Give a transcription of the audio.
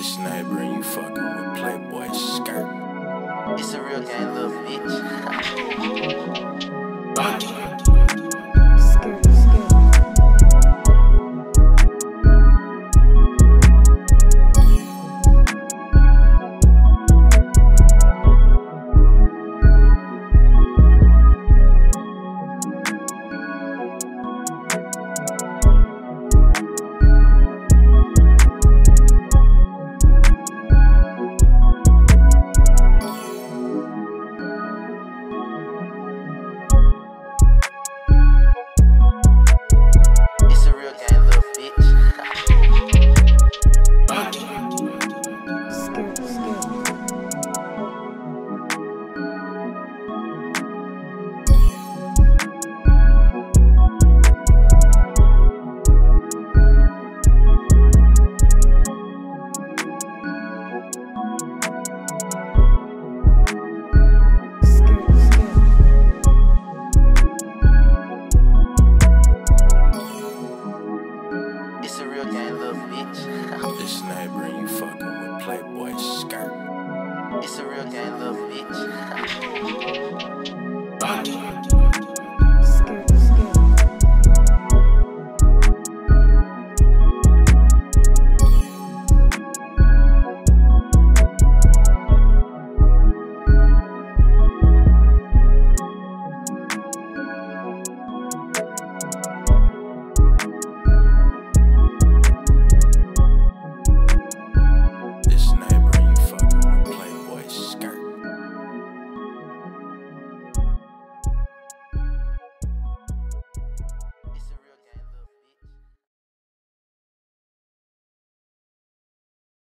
This neighbor and you fucking with Playboy skirt. It's a real game, little bitch. This neighbor and you fucking with Playboy skirt. It's a real game, little bitch.